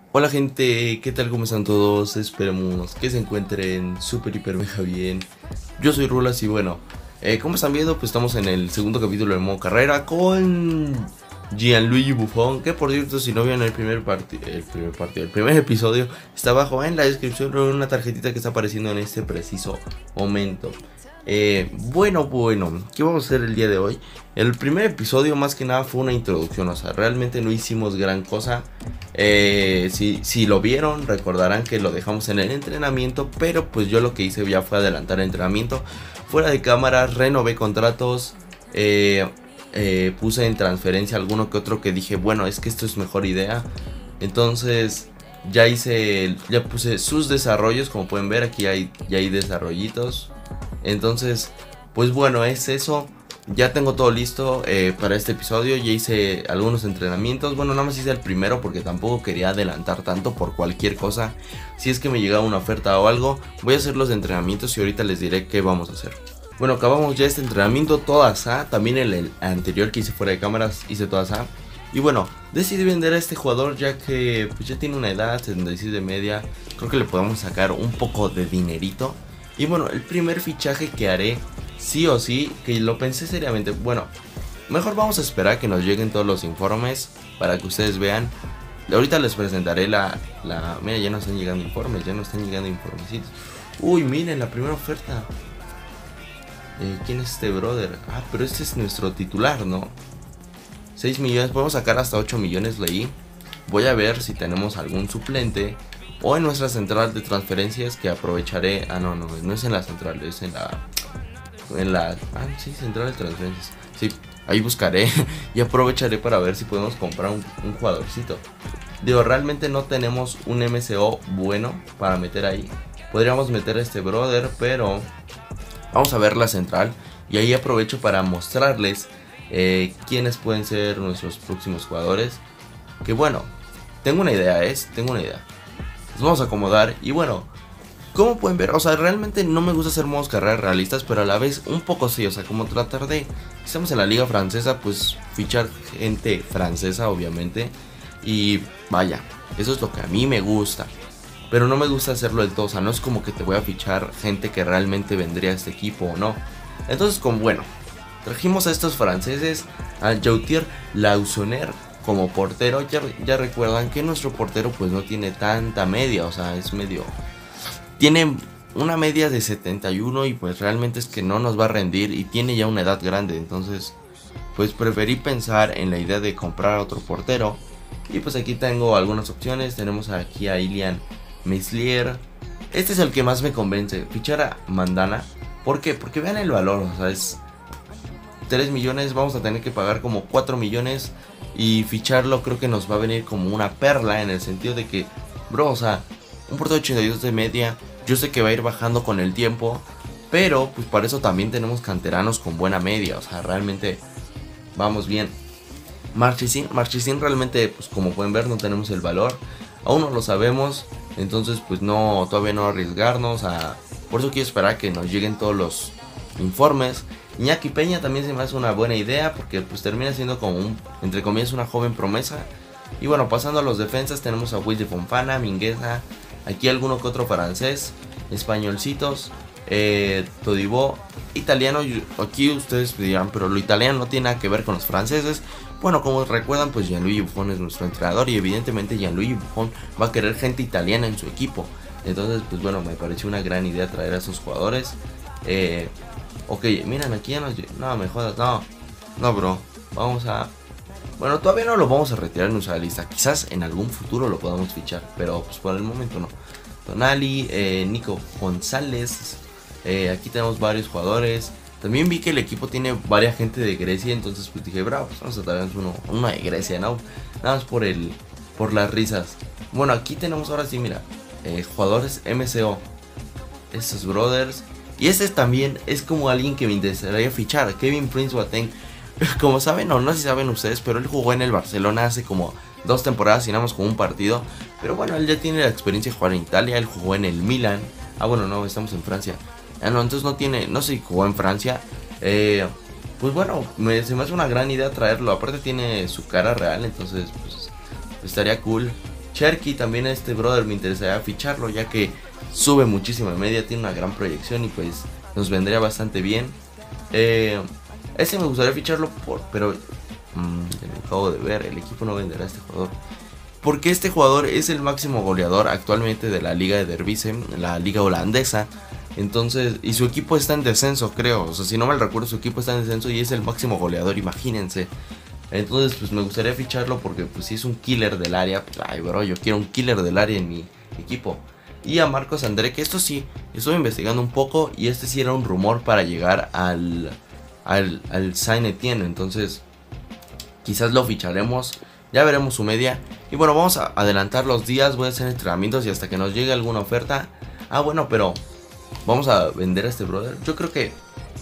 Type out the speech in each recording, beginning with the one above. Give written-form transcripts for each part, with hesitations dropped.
Hola gente, ¿qué tal? ¿Cómo están todos? Esperemos que se encuentren súper hiper mega bien. Yo soy Rulas y bueno, como están viendo, pues estamos en el segundo capítulo de modo carrera con Gianluigi Buffon. Que por cierto, si no vieron el primer episodio, está abajo en la descripción una tarjetita que está apareciendo en este preciso momento. Bueno, ¿qué vamos a hacer el día de hoy? El primer episodio más que nada fue una introducción, o sea, realmente no hicimos gran cosa. Si lo vieron, recordarán que lo dejamos en el entrenamiento, pero pues yo lo que hice ya fue adelantar el entrenamiento. Fuera de cámara, renové contratos, puse en transferencia alguno que otro que dije, bueno, es que esto es mejor idea. Entonces ya puse sus desarrollos, como pueden ver, aquí ya hay desarrollitos. Entonces, pues bueno, es eso. Ya tengo todo listo para este episodio. Ya hice algunos entrenamientos. Bueno, nada más hice el primero porque tampoco quería adelantar tanto por cualquier cosa. Si es que me llegaba una oferta o algo, voy a hacer los entrenamientos y ahorita les diré qué vamos a hacer. Bueno, acabamos ya este entrenamiento, todo asá. También el anterior que hice fuera de cámaras hice todo asá. Y bueno, decidí vender a este jugador ya que pues ya tiene una edad, 76 de media. Creo que le podemos sacar un poco de dinerito. Y bueno, el primer fichaje que haré, sí o sí, que lo pensé seriamente. Bueno, mejor vamos a esperar a que nos lleguen todos los informes para que ustedes vean. Ahorita les presentaré mira, ya no están llegando informes, ya no están llegando informecitos. Uy, miren, la primera oferta. ¿Quién es este brother? Ah, pero este es nuestro titular, ¿no? 6 millones, podemos sacar hasta 8 millones, leí. Voy a ver si tenemos algún suplente. O en nuestra central de transferencias que aprovecharé. Ah, no es en la central, es en la sí, central de transferencias. Sí, ahí buscaré y aprovecharé para ver si podemos comprar un jugadorcito. Digo, realmente no tenemos un MCO bueno para meter ahí. Podríamos meter a este brother, pero vamos a ver la central. Y ahí aprovecho para mostrarles quiénes pueden ser nuestros próximos jugadores. Que bueno, tengo una idea. Nos vamos a acomodar y bueno, como pueden ver, o sea, realmente no me gusta hacer modos carreras realistas, pero a la vez un poco sí, o sea, como tratar de, estamos en la liga francesa, pues fichar gente francesa obviamente. Y vaya, eso es lo que a mí me gusta, pero no me gusta hacerlo del todo, o sea, no es como que te voy a fichar gente que realmente vendría a este equipo o no. Entonces, como bueno, trajimos a estos franceses, a Jautier Lausonner como portero. Ya recuerdan que nuestro portero pues no tiene tanta media, o sea, es medio... Tiene una media de 71 y pues realmente es que no nos va a rendir y tiene ya una edad grande. Entonces, pues preferí pensar en la idea de comprar otro portero. Y pues aquí tengo algunas opciones. Tenemos aquí a Ilian Meslier. Este es el que más me convence, fichar a Mandana. ¿Por qué? Porque vean el valor, o sea, es 3 millones, vamos a tener que pagar como 4 millones. Y ficharlo creo que nos va a venir como una perla, en el sentido de que, bro, o sea, un portero de 82 de media, yo sé que va a ir bajando con el tiempo, pero pues para eso también tenemos canteranos con buena media, o sea, realmente vamos bien. Marchesín realmente, pues como pueden ver, no tenemos el valor, aún no lo sabemos, entonces pues no, todavía no arriesgarnos por eso quiero esperar a que nos lleguen todos los informes. Iñaki Peña también se me hace una buena idea porque pues termina siendo como entre comillas, una joven promesa. Y bueno, pasando a los defensas, tenemos a Will de Fonfana, Mingueza, aquí alguno que otro francés, españolcitos, Todibo, italiano. Aquí ustedes dirán, pero lo italiano no tiene nada que ver con los franceses. Bueno, como recuerdan, pues Gianluigi Buffon es nuestro entrenador y evidentemente Gianluigi Buffon va a querer gente italiana en su equipo. Entonces, pues bueno, me pareció una gran idea traer a esos jugadores. Ok, miren, aquí ya nos... No, me jodas, no, bro. Vamos a... Bueno, todavía no lo vamos a retirar en nuestra lista. Quizás en algún futuro lo podamos fichar, pero pues por el momento no. Tonali, Nico González. Aquí tenemos varios jugadores. También vi que el equipo tiene varias gente de Grecia, entonces pues dije, bravo, pues vamos a traernos uno de Grecia, ¿no? Nada más por las risas. Bueno, aquí tenemos ahora sí, mira, jugadores MCO. Estos brothers. Y este también es como alguien que me interesaría fichar, Kevin Prince Boateng. Como saben, o no sé si saben ustedes, pero él jugó en el Barcelona hace como 2 temporadas y nada más jugó un partido. Pero bueno, él ya tiene la experiencia de jugar en Italia, él jugó en el Milan. Ah, bueno, no, estamos en Francia. Ah, no, entonces no sé si jugó en Francia. Pues bueno, se me hace una gran idea traerlo. Aparte tiene su cara real, entonces pues estaría cool. Cherky también, este brother me interesaría ficharlo, ya que sube muchísimo en media, tiene una gran proyección y pues nos vendría bastante bien. Ese me gustaría ficharlo pero ya me acabo de ver, el equipo no venderá a este jugador. Porque este jugador es el máximo goleador actualmente de la liga de Eredivisie, la liga holandesa. Entonces, y su equipo está en descenso, creo. O sea, si no mal recuerdo, su equipo está en descenso y es el máximo goleador, imagínense. Entonces, pues me gustaría ficharlo porque pues si es un killer del área, pues, ay bro, yo quiero un killer del área en mi equipo. Y a Marcos André, que esto sí, estuve investigando un poco y este sí era un rumor para llegar al Saint-Étienne. Entonces, quizás lo ficharemos. Ya veremos su media. Y bueno, vamos a adelantar los días. Voy a hacer entrenamientos y hasta que nos llegue alguna oferta. Ah, bueno, pero vamos a vender a este brother. Yo creo que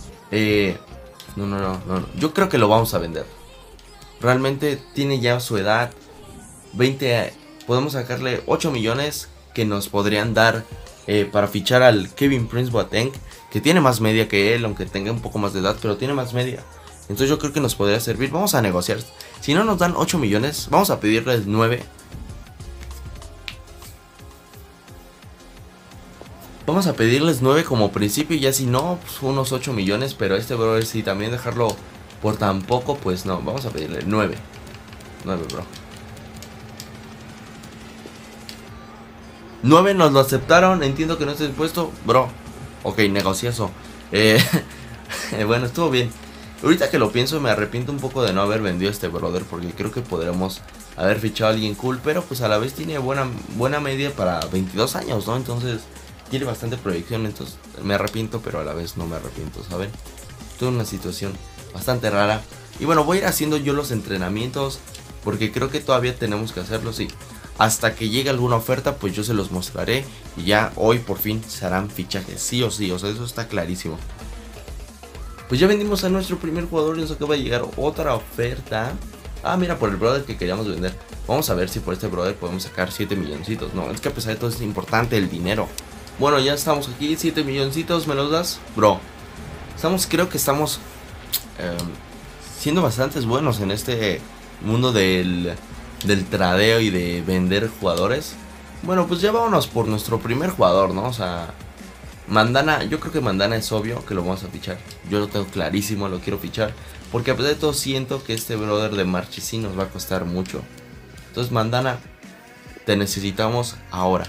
no. Yo creo que lo vamos a vender. Realmente tiene ya su edad 20. Podemos sacarle 8 millones que nos podrían dar para fichar al Kevin Prince Boateng, que tiene más media que él, aunque tenga un poco más de edad, pero tiene más media. Entonces yo creo que nos podría servir. Vamos a negociar. Si no nos dan 8 millones, vamos a pedirles 9. Vamos a pedirles 9 como principio y ya si no, pues unos 8 millones. Pero este brother, si también dejarlo por tan poco, pues no, vamos a pedirle 9. 9, bro. 9 nos lo aceptaron, entiendo que no esté dispuesto, bro. Ok, negociazo. Bueno, estuvo bien. Ahorita que lo pienso me arrepiento un poco de no haber vendido a este brother, porque creo que podremos haber fichado a alguien cool, pero pues a la vez tiene buena media para 22 años, ¿no? Entonces tiene bastante proyección, entonces me arrepiento, pero a la vez no me arrepiento, ¿saben? Tuve una situación bastante rara. Y bueno, voy a ir haciendo yo los entrenamientos, porque creo que todavía tenemos que hacerlo, sí. Hasta que llegue alguna oferta, pues yo se los mostraré. Y ya hoy por fin se harán fichajes, sí o sí, o sea, eso está clarísimo. Pues ya vendimos a nuestro primer jugador y nos acaba de llegar otra oferta. Ah, mira, por el brother que queríamos vender. Vamos a ver si por este brother podemos sacar 7 milloncitos. No, es que a pesar de todo es importante el dinero. Bueno, ya estamos aquí, 7 milloncitos, ¿me los das? Bro, creo que estamos siendo bastantes buenos en este mundo del tradeo y de vender jugadores. Bueno, pues ya vámonos por nuestro primer jugador, ¿no? O sea, Mandana, yo creo que Mandana es obvio que lo vamos a fichar. Yo lo tengo clarísimo, lo quiero fichar. Porque a pesar de todo siento que este brother de Marchesín nos va a costar mucho. Entonces Mandana, te necesitamos ahora.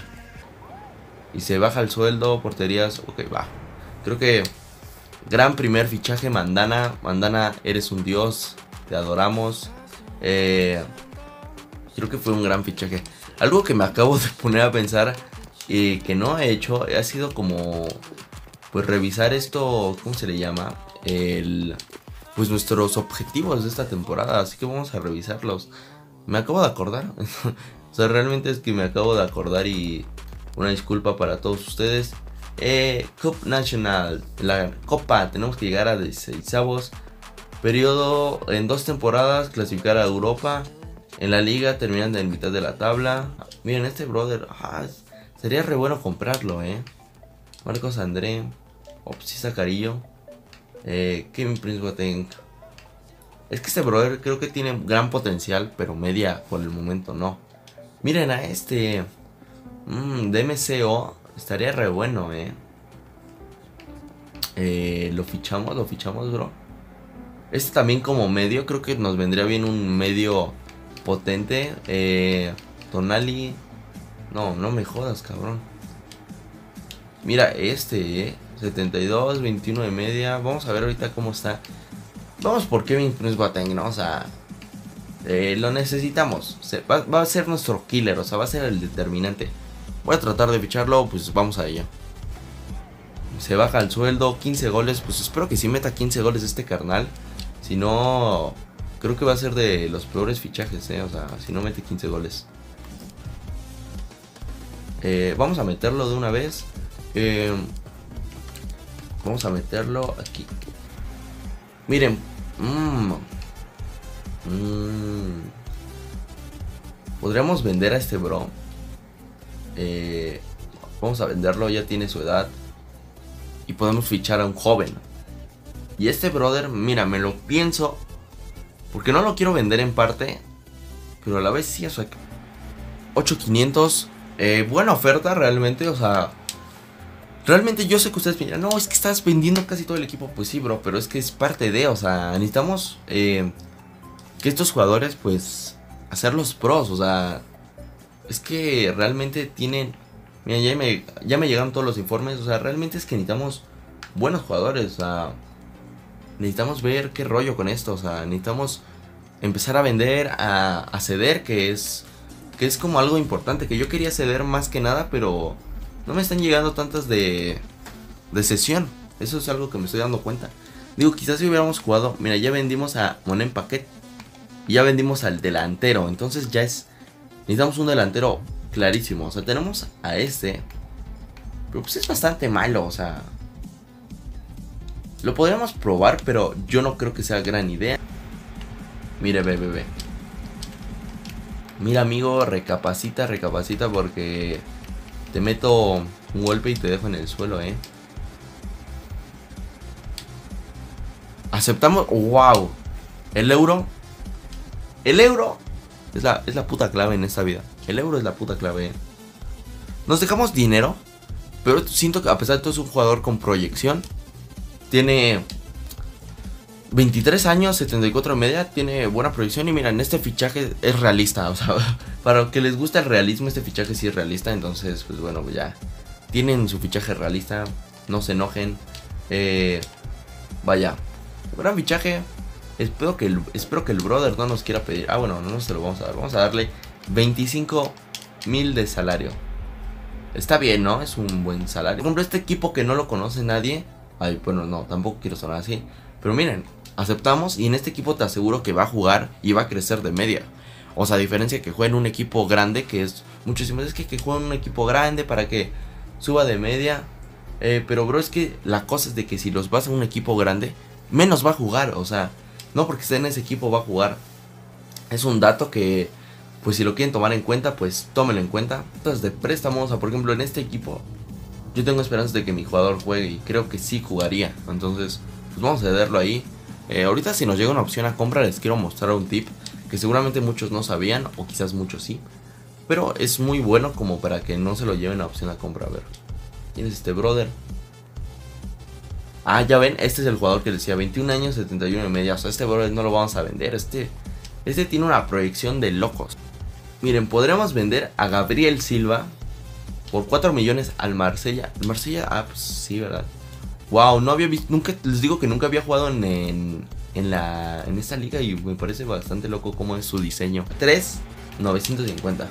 Y se baja el sueldo, porterías, ok, va. Creo que gran primer fichaje Mandana. Mandana, eres un dios, te adoramos. Creo que fue un gran fichaje. Algo que me acabo de poner a pensar que no he hecho ha sido como pues revisar esto, ¿cómo se le llama? Pues nuestros objetivos de esta temporada, así que vamos a revisarlos. Me acabo de acordar. O sea, realmente es que me acabo de acordar y una disculpa para todos ustedes. Cup National, la Copa, tenemos que llegar a 16avos. Periodo en 2 temporadas, clasificar a Europa. En la liga terminan en mitad de la tabla. Miren, este brother, sería re bueno comprarlo, Marcos André, Opsisa Carillo, Kevin Prince Boateng. Es que este brother creo que tiene gran potencial, pero media por el momento no. Miren a este DMCO, estaría re bueno, lo fichamos, bro. Este también como medio, creo que nos vendría bien un medio potente. Tonali. No me jodas, cabrón. Mira, 72, 21 de media. Vamos a ver ahorita cómo está. Vamos por Kevin Prince Boateng, ¿no? O sea, lo necesitamos. Va a ser nuestro killer, o sea, va a ser el determinante. Voy a tratar de ficharlo, pues vamos a ello. Se baja el sueldo, 15 goles. Pues espero que sí meta 15 goles este carnal. Si no, creo que va a ser de los peores fichajes, o sea, si no mete 15 goles. Vamos a meterlo de una vez. Vamos a meterlo aquí. Miren. Podríamos vender a este bro. Vamos a venderlo, ya tiene su edad. Y podemos fichar a un joven. Y este brother, mira, me lo pienso. Porque no lo quiero vender en parte. Pero a la vez sí, o sea, 8,500. Buena oferta realmente, o sea, realmente yo sé que ustedes me dirán, no, es que estás vendiendo casi todo el equipo. Pues sí, bro, pero es que es parte de, o sea, necesitamos que estos jugadores, pues, hacerlos pros, o sea, es que realmente tienen... Mira, ya me llegaron todos los informes, o sea, realmente es que necesitamos buenos jugadores, o sea, necesitamos ver qué rollo con esto, o sea, necesitamos empezar a vender, a ceder, que es como algo importante, que yo quería ceder más que nada, pero no me están llegando tantas de sesión. Eso es algo que me estoy dando cuenta. Digo, quizás si hubiéramos jugado, mira, ya vendimos a Monen Paquet y ya vendimos al delantero, entonces ya es, necesitamos un delantero clarísimo, o sea, tenemos a este, pero pues es bastante malo, o sea, lo podríamos probar, pero yo no creo que sea gran idea. Mire, ve. Mira, amigo, recapacita porque te meto un golpe y te dejo en el suelo, Aceptamos. ¡Wow! El euro. El euro es la puta clave en esta vida. El euro es la puta clave, Nos dejamos dinero, pero siento que a pesar de todo es un jugador con proyección. Tiene 23 años, 74 de media, tiene buena proyección. Y miren, este fichaje es realista, o sea, para los que les gusta el realismo, este fichaje sí es realista. Entonces, pues bueno, pues ya tienen su fichaje realista, no se enojen. Vaya, gran fichaje. Espero que el brother no nos quiera pedir. Ah, bueno, no se lo vamos a dar. Vamos a darle 25,000 de salario. Está bien, ¿no? Es un buen salario. Por ejemplo, este equipo que no lo conoce nadie. Ay, bueno, no, tampoco quiero sonar así. Pero miren, aceptamos y en este equipo te aseguro que va a jugar y va a crecer de media. O sea, a diferencia que juegue en un equipo grande, que es muchísimo. Es que juegue en un equipo grande para que suba de media. Pero bro, es que la cosa es de que si los vas a un equipo grande, menos va a jugar. O sea, no porque esté en ese equipo va a jugar. Es un dato que, pues si lo quieren tomar en cuenta, pues tómenlo en cuenta. Entonces de préstamos, o sea, por ejemplo en este equipo yo tengo esperanzas de que mi jugador juegue y creo que sí jugaría. Entonces, pues vamos a cederlo ahí. Ahorita si nos llega una opción a compra les quiero mostrar un tip que seguramente muchos no sabían, o quizás muchos sí. Pero es muy bueno como para que no se lo lleven a opción a compra. A ver, ¿quién es este brother? Ah, ya ven, este es el jugador que decía 21 años, 71 de media. O sea, este brother no lo vamos a vender. Este tiene una proyección de locos. Miren, podríamos vender a Gabriel Silva por 4 millones al Marsella. El Marsella, ah, pues sí, ¿verdad? Wow, no había visto, nunca, les digo que nunca había jugado en esta liga y me parece bastante loco cómo es su diseño. 3,950.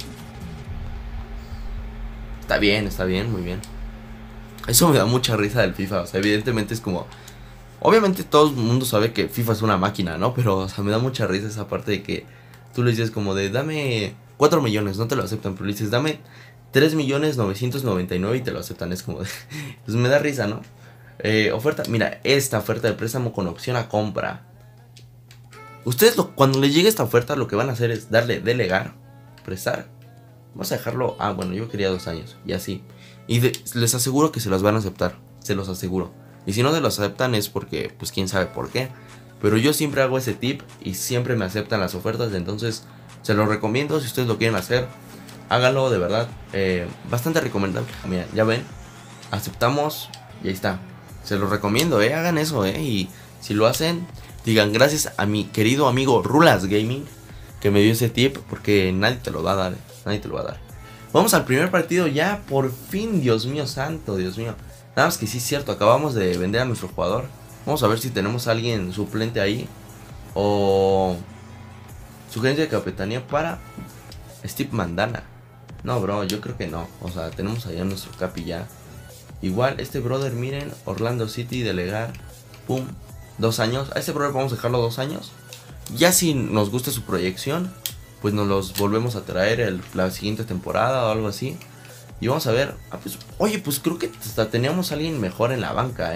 Está bien, muy bien. Eso me da mucha risa del FIFA, o sea, evidentemente es como... Obviamente todo el mundo sabe que FIFA es una máquina, ¿no? Pero, o sea, me da mucha risa esa parte de que tú le dices como de, dame 4 millones, no te lo aceptan, pero le dices, dame 3,999,000 y te lo aceptan, es como de... Pues me da risa, ¿no? Oferta, mira, esta oferta de préstamo con opción a compra. Ustedes cuando les llegue esta oferta lo que van a hacer es darle delegar, prestar. Vamos a dejarlo, ah bueno, yo quería 2 años y así. Y les aseguro que se los van a aceptar, se los aseguro. Y si no se los aceptan es porque, pues quién sabe por qué. Pero yo siempre hago ese tip y siempre me aceptan las ofertas. Entonces se los recomiendo si ustedes lo quieren hacer. Háganlo de verdad, bastante recomendable. Mira, ya ven, aceptamos y ahí está. Se los recomiendo, hagan eso, y si lo hacen, digan gracias a mi querido amigo Rulas Gaming que me dio ese tip, porque nadie te lo va a dar, nadie te lo va a dar. Vamos al primer partido ya, por fin, Dios mío santo, Dios mío. Nada más que sí es cierto, acabamos de vender a nuestro jugador. Vamos a ver si tenemos a alguien suplente ahí, o sugerencia de capitanía para Steve Mandanda. No, bro, yo creo que no. O sea, tenemos allá nuestro capi ya. Igual, este brother, miren, Orlando City, delegar, pum, 2 años. A este brother vamos a dejarlo 2 años. Ya si nos gusta su proyección, pues nos los volvemos a traer la siguiente temporada o algo así. Y vamos a ver, pues, oye, pues creo que hasta teníamos a alguien mejor en la banca,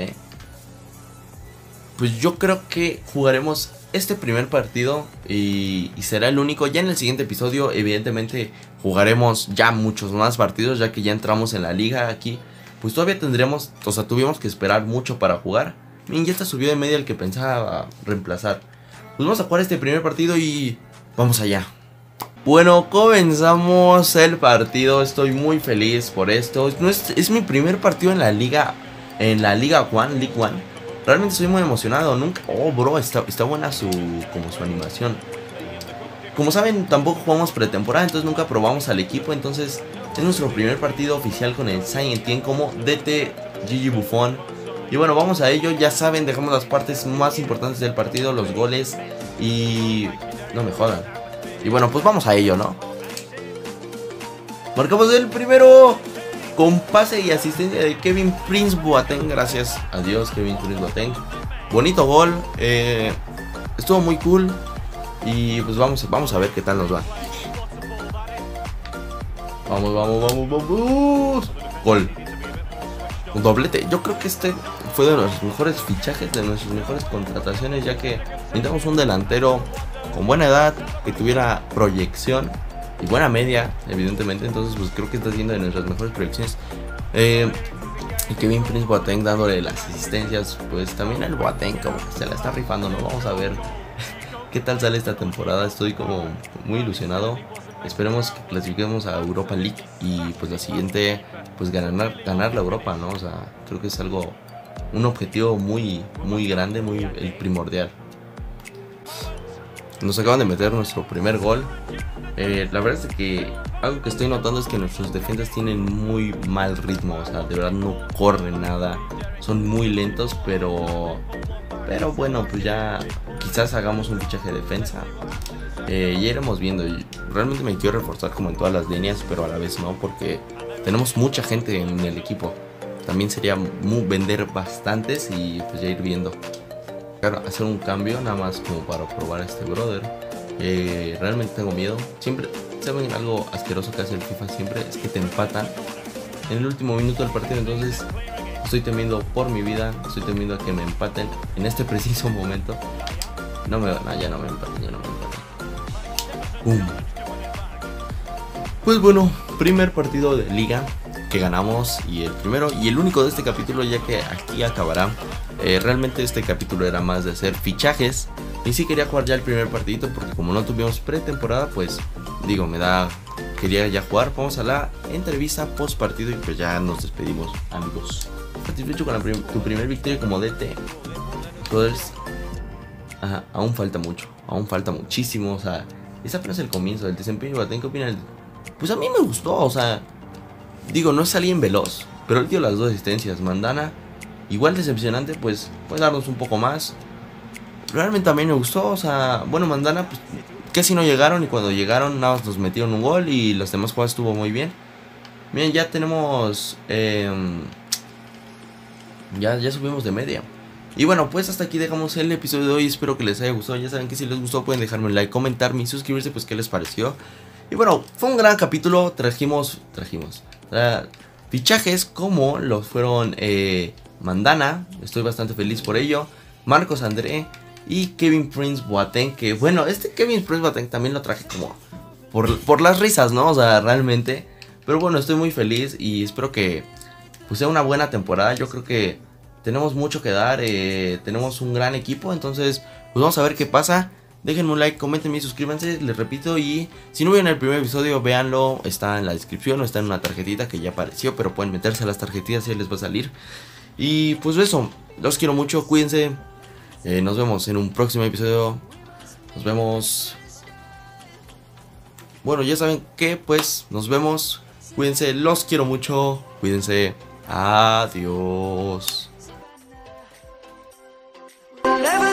Pues yo creo que jugaremos este primer partido y será el único. Ya en el siguiente episodio evidentemente jugaremos ya muchos más partidos, ya que ya entramos en la liga aquí. Pues todavía tendremos, o sea, tuvimos que esperar mucho para jugar. Miren, ya está subió de media el que pensaba reemplazar. Pues vamos a jugar este primer partido y vamos allá. Bueno, comenzamos el partido. Estoy muy feliz por esto. No es mi primer partido en la Liga One, League One. Realmente estoy muy emocionado. Nunca. Oh, bro, está buena su animación. Como saben, tampoco jugamos pretemporada, entonces nunca probamos al equipo. Entonces es nuestro primer partido oficial con el Saint-Étienne como DT Gigi Buffon. Y bueno, vamos a ello. Ya saben, dejamos las partes más importantes del partido, los goles. Y no me jodan. Y bueno, pues vamos a ello, ¿no? Marcamos el primero con pase y asistencia de Kevin Prince Boateng. Gracias a Dios, Kevin Prince Boateng. Bonito gol. Estuvo muy cool. Y pues vamos a ver qué tal nos va. Vamos. Gol. Un doblete. Yo creo que este fue de los mejores fichajes, de nuestras mejores contrataciones, ya que necesitamos un delantero con buena edad, que tuviera proyección y buena media, evidentemente. Entonces pues creo que está siendo de nuestras mejores proyecciones. Y Kevin Prince Boateng dándole las asistencias. Pues también el Boateng como que se la está rifando, ¿no? Vamos a ver qué tal sale esta temporada. Estoy como muy ilusionado. Esperemos que clasifiquemos a Europa League y pues la siguiente pues ganar la Europa, ¿no? O sea, creo que es un objetivo muy grande, el primordial. Nos acaban de meter nuestro primer gol. La verdad es que algo que estoy notando es que nuestros defensas tienen muy mal ritmo. O sea, de verdad no corren nada. Son muy lentos, pero bueno, pues ya quizás hagamos un fichaje de defensa. Ya iremos viendo. Realmente me quiero reforzar como en todas las líneas, pero a la vez no, porque tenemos mucha gente en el equipo. También sería vender bastantes y pues ya ir viendo. Claro, hacer un cambio nada más como para probar a este brother. Realmente tengo miedo. Siempre, ¿saben algo asqueroso que hace el FIFA siempre? Es que te empatan en el último minuto del partido. Entonces estoy temiendo por mi vida. Estoy temiendo a que me empaten en este preciso momento. Ya no me empaten. Pues bueno, primer partido de liga que ganamos, y el primero y el único de este capítulo, ya que aquí acabará. Realmente este capítulo era más de hacer fichajes, y sí quería jugar ya el primer partidito, porque como no tuvimos pretemporada, pues digo, quería ya jugar. Vamos a la entrevista post partido y pues ya nos despedimos, amigos. Satisfecho con tu primer victoria como DT, brothers. Aún falta mucho, aún falta muchísimo. O sea, es apenas el comienzo del desempeño. ¿Qué opinan? Pues a mí me gustó, o sea, digo, no es alguien veloz, pero él dio las 2 asistencias. Mandana, igual decepcionante, pues puede darnos un poco más. Realmente también me gustó, o sea, bueno, Mandana, pues casi no llegaron, y cuando llegaron nada más nos metieron un gol, y las demás jugadas estuvo muy bien. Miren, ya tenemos, ya subimos de media. Y bueno, pues hasta aquí dejamos el episodio de hoy. Espero que les haya gustado. Ya saben que si les gustó pueden dejarme un like, comentarme y suscribirse, pues qué les pareció. Y bueno, fue un gran capítulo. Trajimos fichajes como los fueron Mandana. Estoy bastante feliz por ello. Marcos André y Kevin Prince Boateng. Que bueno, este Kevin Prince Boateng también lo traje como por las risas, ¿no? O sea, realmente. Pero bueno, estoy muy feliz y espero que pues sea una buena temporada. Yo creo que tenemos mucho que dar, tenemos un gran equipo. Entonces pues vamos a ver qué pasa. Déjenme un like, comenten y suscríbanse, les repito. Y si no vieron el primer episodio, véanlo, está en la descripción o está en una tarjetita que ya apareció, pero pueden meterse a las tarjetitas y les va a salir. Y pues eso, los quiero mucho, cuídense. Nos vemos en un próximo episodio. Nos vemos. Bueno, ya saben que pues nos vemos. Cuídense, los quiero mucho. Cuídense. Adiós.